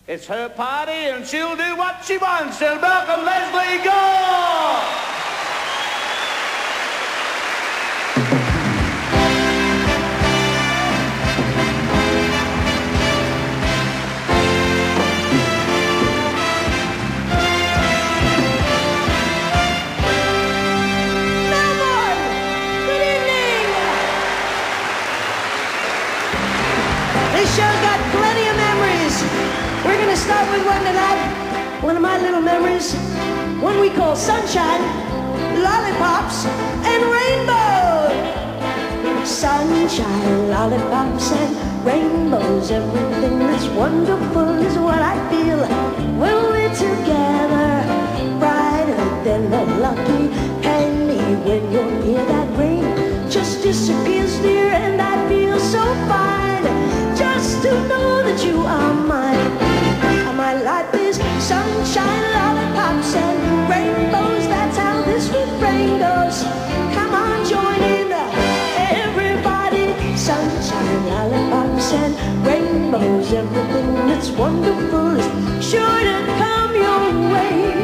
It's her party and she'll do what she wants. And welcome Leslie Gore! Start with one tonight, one of my little memories, one we call sunshine, lollipops, and rainbows. Sunshine, lollipops, and rainbows, everything that's wonderful is what I feel when we're together, brighter than the lucky penny. When you're here, that rain just disappears, dear, and I feel so fine just to know that you are mine. My life is sunshine, lollipops, and rainbows. That's how this refrain goes. Come on, join in, everybody. Sunshine, lollipops, and rainbows. Everything that's wonderful is sure to come your way.